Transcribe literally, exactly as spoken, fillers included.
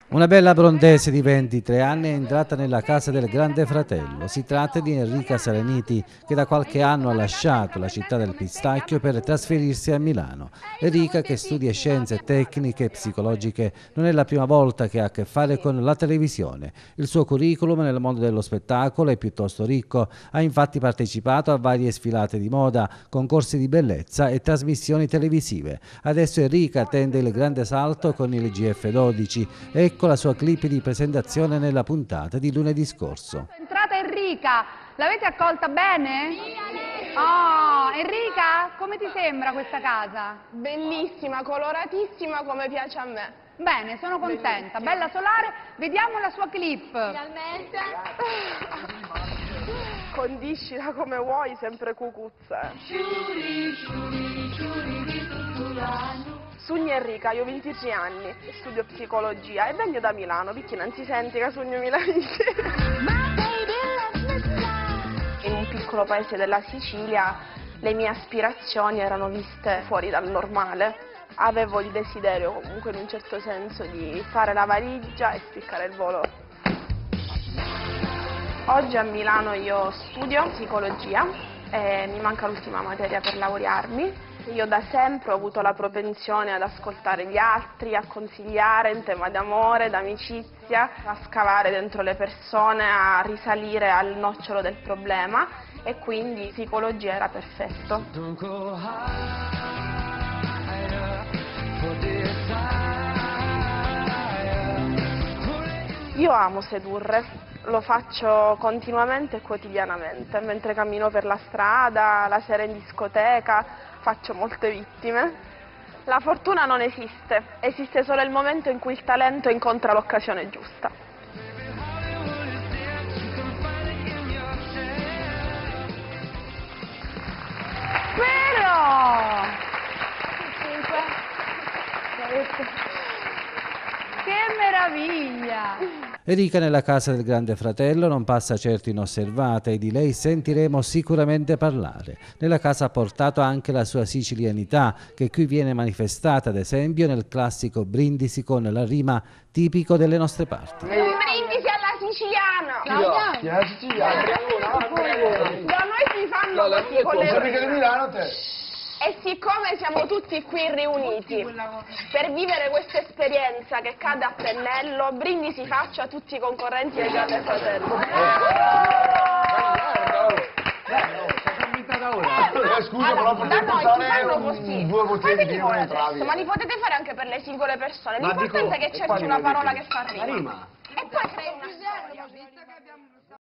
Una bella abruzzese di ventitré anni è entrata nella casa del Grande Fratello. Si tratta di Enrica Sereniti, che da qualche anno ha lasciato la città del pistacchio per trasferirsi a Milano. Enrica, che studia scienze tecniche e psicologiche, non è la prima volta che ha a che fare con la televisione. Il suo curriculum nel mondo dello spettacolo è piuttosto ricco. Ha infatti partecipato a varie sfilate di moda, concorsi di bellezza e trasmissioni televisive. Adesso Enrica attende il grande salto con il G F dodici. Ecco la sua clip di presentazione nella puntata di lunedì scorso. Entrata Enrica, l'avete accolta bene? Oh, Enrica, come ti sembra questa casa? Bellissima, coloratissima come piace a me. Bene, sono contenta, bella solare, vediamo la sua clip. Finalmente. Condiscila come vuoi, sempre cucuzza. Sogno Enrica, io ho ventitré anni, studio psicologia e vengo da Milano, perché non si sente che sogno milanese. In un piccolo paese della Sicilia le mie aspirazioni erano viste fuori dal normale. Avevo il desiderio comunque in un certo senso di fare la valigia e spiccare il volo. Oggi a Milano io studio psicologia e mi manca l'ultima materia per laurearmi. Io da sempre ho avuto la propensione ad ascoltare gli altri, a consigliare in tema d'amore, d'amicizia, a scavare dentro le persone, a risalire al nocciolo del problema e quindi psicologia era perfetto. Io amo sedurre, lo faccio continuamente e quotidianamente, mentre cammino per la strada, la sera in discoteca, faccio molte vittime. La fortuna non esiste, esiste solo il momento in cui il talento incontra l'occasione giusta. Però! Che meraviglia! Enrica nella casa del Grande Fratello non passa certo inosservata e di lei sentiremo sicuramente parlare. Nella casa ha portato anche la sua sicilianità, che qui viene manifestata ad esempio nel classico brindisi con la rima tipico delle nostre parti. Un brindisi alla siciliana! Chi è la siciliana? Da noi si fanno così con le Sei di Milano te? E siccome siamo tutti qui riuniti per vivere questa esperienza che cade a pennello, brindisi faccio a tutti i concorrenti del Grande Fratello. Scusa, però Da noi si fanno così. Due bottiglie di vino adesso, entravi. ma li potete fare anche per le singole persone. Ma L'importante dico, è che e qua cerchi una li parola metti? che fa rima. Rima. E poi crei una storia.